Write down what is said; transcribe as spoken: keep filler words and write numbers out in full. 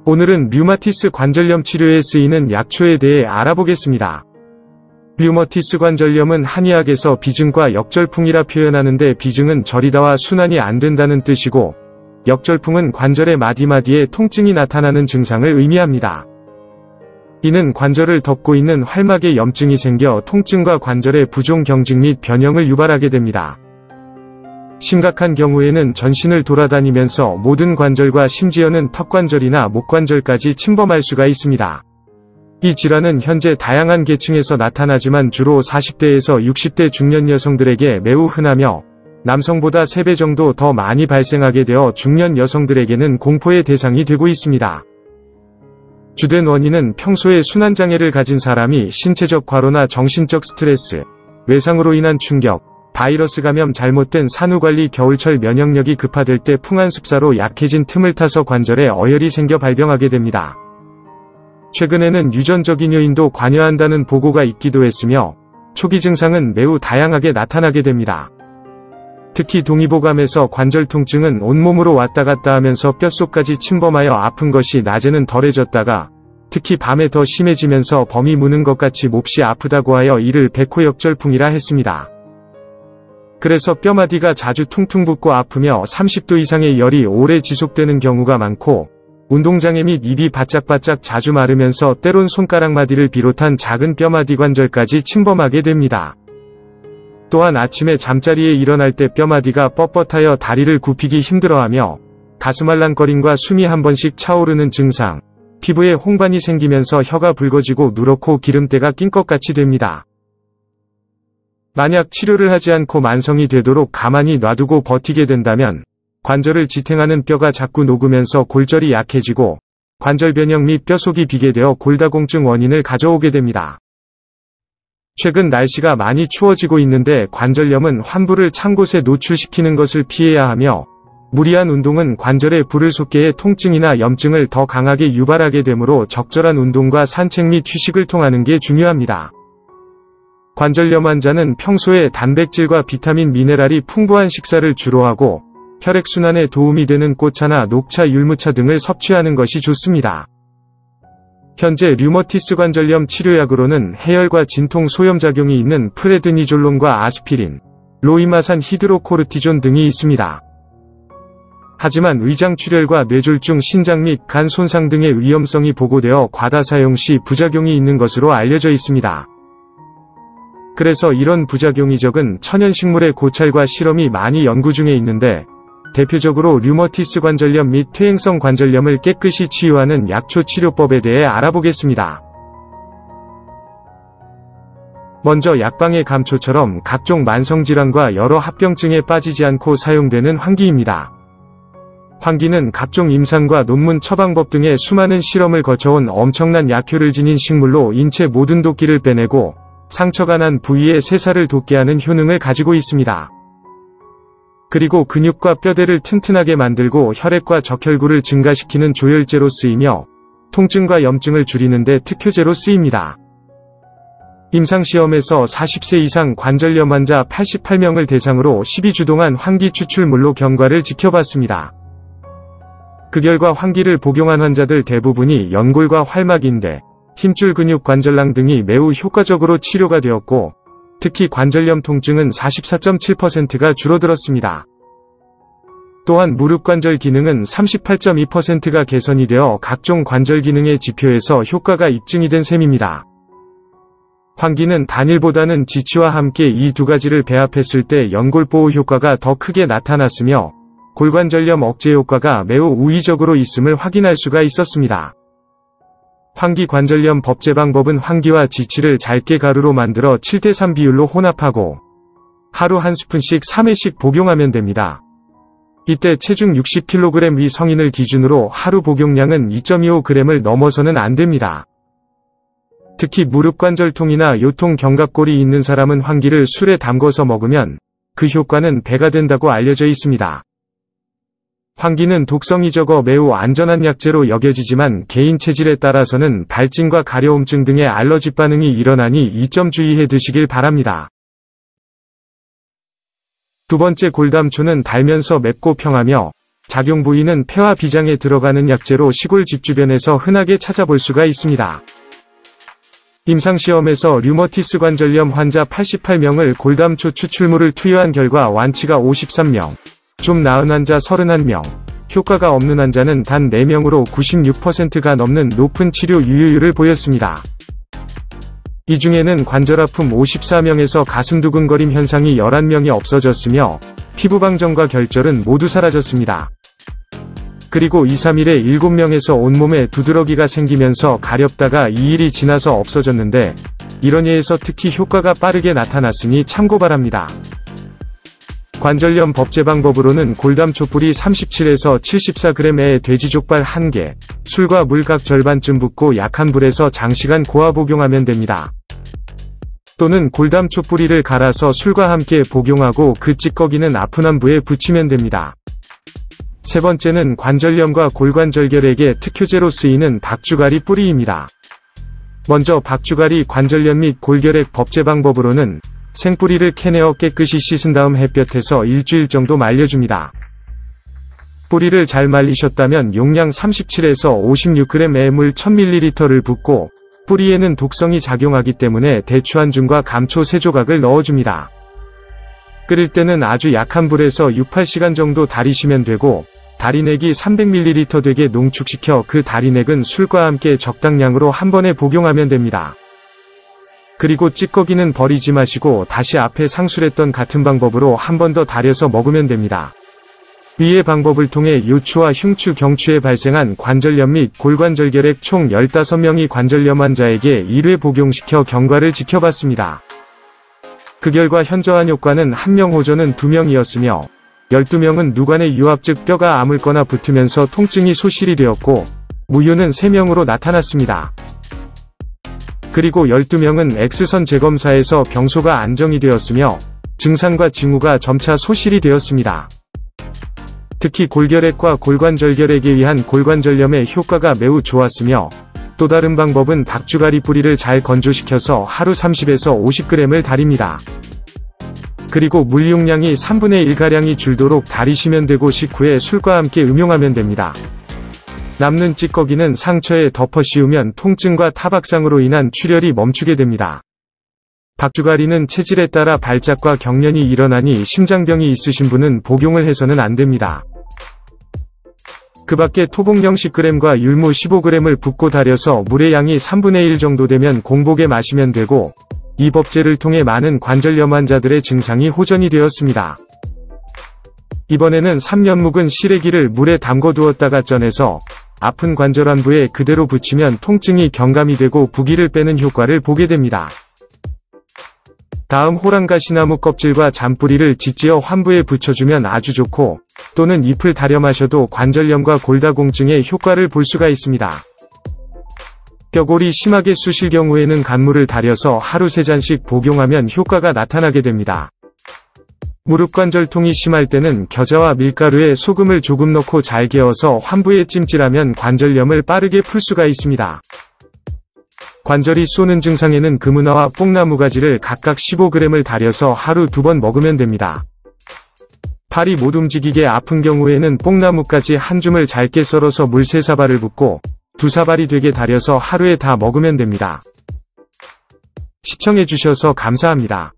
오늘은 류마티스 관절염 치료에 쓰이는 약초에 대해 알아보겠습니다. 류머티스 관절염은 한의학에서 비증과 역절풍이라 표현하는데 비증은 저리다와 순환이 안 된다는 뜻이고 역절풍은 관절의 마디마디에 통증이 나타나는 증상을 의미합니다. 이는 관절을 덮고 있는 활막에 염증이 생겨 통증과 관절의 부종 경직 및 변형을 유발하게 됩니다. 심각한 경우에는 전신을 돌아다니면서 모든 관절과 심지어는 턱관절이나 목관절까지 침범할 수가 있습니다. 이 질환은 현재 다양한 계층에서 나타나지만 주로 사십 대에서 육십 대 중년 여성들에게 매우 흔하며 남성보다 세 배 정도 더 많이 발생하게 되어 중년 여성들에게는 공포의 대상이 되고 있습니다. 주된 원인은 평소에 순환장애를 가진 사람이 신체적 과로나 정신적 스트레스, 외상으로 인한 충격, 바이러스 감염, 잘못된 산후관리, 겨울철 면역력이 급화될 때 풍한습사로 약해진 틈을 타서 관절에 어혈이 생겨 발병하게 됩니다. 최근에는 유전적인 요인도 관여한다는 보고가 있기도 했으며 초기 증상은 매우 다양하게 나타나게 됩니다. 특히 동의보감에서 관절 통증은 온몸으로 왔다 갔다 하면서 뼛속까지 침범하여 아픈 것이 낮에는 덜해졌다가 특히 밤에 더 심해지면서 범이 무는 것 같이 몹시 아프다고 하여 이를 백호역절풍이라 했습니다. 그래서 뼈마디가 자주 퉁퉁 붓고 아프며 삼십 도 이상의 열이 오래 지속되는 경우가 많고 운동장애 및 입이 바짝바짝 자주 마르면서 때론 손가락마디를 비롯한 작은 뼈마디 관절까지 침범하게 됩니다. 또한 아침에 잠자리에 일어날 때 뼈마디가 뻣뻣하여 다리를 굽히기 힘들어하며 가슴 알랑거림과 숨이 한 번씩 차오르는 증상, 피부에 홍반이 생기면서 혀가 붉어지고 누렇고 기름때가 낀 것 같이 됩니다. 만약 치료를 하지 않고 만성이 되도록 가만히 놔두고 버티게 된다면 관절을 지탱하는 뼈가 자꾸 녹으면서 골절이 약해지고 관절 변형 및 뼈속이 비게 되어 골다공증 원인을 가져오게 됩니다. 최근 날씨가 많이 추워지고 있는데 관절염은 환부를 찬 곳에 노출시키는 것을 피해야 하며 무리한 운동은 관절에 불을 솟게 해 통증이나 염증을 더 강하게 유발하게 되므로 적절한 운동과 산책 및 휴식을 통하는 게 중요합니다. 관절염 환자는 평소에 단백질과 비타민, 미네랄이 풍부한 식사를 주로 하고 혈액순환에 도움이 되는 꽃차나 녹차, 율무차 등을 섭취하는 것이 좋습니다. 현재 류머티스 관절염 치료약으로는 해열과 진통 소염작용이 있는 프레드니졸론과 아스피린, 로이마산 히드로코르티존 등이 있습니다. 하지만 위장출혈과 뇌졸중, 신장 및 간 손상 등의 위험성이 보고되어 과다 사용 시 부작용이 있는 것으로 알려져 있습니다. 그래서 이런 부작용이 적은 천연식물의 고찰과 실험이 많이 연구 중에 있는데 대표적으로 류머티스 관절염 및 퇴행성 관절염을 깨끗이 치유하는 약초 치료법에 대해 알아보겠습니다. 먼저 약방의 감초처럼 각종 만성질환과 여러 합병증에 빠지지 않고 사용되는 황기입니다. 황기는 각종 임상과 논문, 처방법 등의 수많은 실험을 거쳐온 엄청난 약효를 지닌 식물로 인체 모든 독기를 빼내고 상처가 난 부위의 세살을 돋게 하는 효능을 가지고 있습니다. 그리고 근육과 뼈대를 튼튼하게 만들고 혈액과 적혈구를 증가시키는 조혈제로 쓰이며 통증과 염증을 줄이는 데 특효제로 쓰입니다. 임상시험에서 사십 세 이상 관절염 환자 팔십팔 명을 대상으로 십이 주 동안 황기 추출물로 경과를 지켜봤습니다. 그 결과 황기를 복용한 환자들 대부분이 연골과 활막인대, 힘줄 근육, 관절낭 등이 매우 효과적으로 치료가 되었고 특히 관절염 통증은 사십사 점 칠 퍼센트가 줄어들었습니다. 또한 무릎 관절 기능은 삼십팔 점 이 퍼센트가 개선이 되어 각종 관절 기능의 지표에서 효과가 입증이 된 셈입니다. 황기는 단일보다는 지치와 함께 이 두 가지를 배합했을 때 연골 보호 효과가 더 크게 나타났으며 골관절염 억제 효과가 매우 우위적으로 있음을 확인할 수가 있었습니다. 황기 관절염 법제 방법은 황기와 지치를 잘게 가루로 만들어 칠 대 삼 비율로 혼합하고 하루 한 스푼씩 삼 회씩 복용하면 됩니다. 이때 체중 육십 킬로그램 위 성인을 기준으로 하루 복용량은 이 점 이오 그램을 넘어서는 안 됩니다. 특히 무릎 관절통이나 요통, 견갑골이 있는 사람은 황기를 술에 담궈서 먹으면 그 효과는 배가 된다고 알려져 있습니다. 황기는 독성이 적어 매우 안전한 약재로 여겨지지만 개인 체질에 따라서는 발진과 가려움증 등의 알러지 반응이 일어나니 이 점 주의해 드시길 바랍니다. 두 번째, 골담초는 달면서 맵고 평하며 작용 부위는 폐와 비장에 들어가는 약재로 시골 집 주변에서 흔하게 찾아볼 수가 있습니다. 임상시험에서 류머티스 관절염 환자 팔십팔 명을 골담초 추출물을 투여한 결과 완치가 오십삼 명, 좀 나은 환자 삼십일 명, 효과가 없는 환자는 단 네 명으로 구십육 퍼센트가 넘는 높은 치료 유효율을 보였습니다. 이 중에는 관절아픔 오십사 명에서 가슴 두근거림 현상이 열한 명이 없어졌으며 피부방정과 결절은 모두 사라졌습니다. 그리고 이, 삼 일에 일곱 명에서 온몸에 두드러기가 생기면서 가렵다가 이 일이 지나서 없어졌는데 이런 예에서 특히 효과가 빠르게 나타났으니 참고 바랍니다. 관절염 법제 방법으로는 골담초 뿌리 삼십칠에서 칠십사 그램에 돼지족발 한 개, 술과 물 각 절반쯤 붓고 약한 불에서 장시간 고아 복용하면 됩니다. 또는 골담초 뿌리를 갈아서 술과 함께 복용하고 그 찌꺼기는 아픈 안부에 붙이면 됩니다. 세 번째는 관절염과 골관절결핵의 특효제로 쓰이는 박주가리 뿌리입니다. 먼저 박주가리 관절염 및 골결핵 법제 방법으로는 생뿌리를 캐내어 깨끗이 씻은 다음 햇볕에서 일주일 정도 말려줍니다. 뿌리를 잘 말리셨다면 용량 삼십칠에서 오십육 그램의 물 천 밀리리터를 붓고 뿌리에는 독성이 작용하기 때문에 대추 한 줌과 감초 세 조각을 넣어줍니다. 끓일 때는 아주 약한 불에서 육, 팔 시간 정도 달이시면 되고 다리넥이 삼백 밀리리터 되게 농축시켜 그 다리넥은 술과 함께 적당량으로 한 번에 복용하면 됩니다. 그리고 찌꺼기는 버리지 마시고 다시 앞에 상술했던 같은 방법으로 한 번 더 달여서 먹으면 됩니다. 위의 방법을 통해 요추와 흉추, 경추에 발생한 관절염 및 골관절결핵 총 열다섯 명이 관절염 환자에게 일 회 복용시켜 경과를 지켜봤습니다. 그 결과 현저한 효과는 한 명 호전은 두 명이었으며 열두 명은 누관의 유압 즉 뼈가 아물거나 붙으면서 통증이 소실이 되었고 무효는 세 명으로 나타났습니다. 그리고 열두 명은 X선 재검사에서 병소가 안정이 되었으며 증상과 징후가 점차 소실이 되었습니다. 특히 골결핵과 골관절결핵에 의한 골관절염의 효과가 매우 좋았으며 또 다른 방법은 박주가리 뿌리를 잘 건조시켜서 하루 삼십에서 오십 그램을 달입니다. 그리고 물 용량이 삼분의 일가량이 줄도록 달이시면 되고 식후에 술과 함께 음용하면 됩니다. 남는 찌꺼기는 상처에 덮어 씌우면 통증과 타박상으로 인한 출혈이 멈추게 됩니다. 박주가리는 체질에 따라 발작과 경련이 일어나니 심장병이 있으신 분은 복용을 해서는 안 됩니다. 그 밖에 토복령 십 그램과 율무 십오 그램을 붓고 달여서 물의 양이 삼분의 일 정도 되면 공복에 마시면 되고 이 법제를 통해 많은 관절염 환자들의 증상이 호전이 되었습니다. 이번에는 삼 년 묵은 시래기를 물에 담궈 두었다가 쪄내서 아픈 관절 안부에 그대로 붙이면 통증이 경감이 되고 부기를 빼는 효과를 보게 됩니다. 다음 호랑가시나무 껍질과 잔뿌리를 짓지어 환부에 붙여주면 아주 좋고 또는 잎을 달여 마셔도 관절염과 골다공증의 효과를 볼 수가 있습니다. 뼈골이 심하게 쑤실 경우에는 간물을 달여서 하루 세 잔씩 복용하면 효과가 나타나게 됩니다. 무릎 관절통이 심할 때는 겨자와 밀가루에 소금을 조금 넣고 잘 개어서 환부에 찜질하면 관절염을 빠르게 풀 수가 있습니다. 관절이 쏘는 증상에는 금은화와 뽕나무 가지를 각각 십오 그램을 달여서 하루 두 번 먹으면 됩니다. 팔이 못 움직이게 아픈 경우에는 뽕나무까지 한 줌을 잘게 썰어서 물 세 사발을 붓고 두 사발이 되게 달여서 하루에 다 먹으면 됩니다. 시청해주셔서 감사합니다.